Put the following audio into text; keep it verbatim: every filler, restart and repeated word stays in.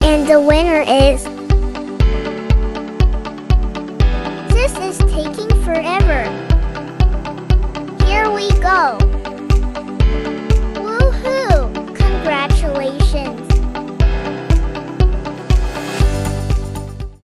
And the winner is... This is taking forever.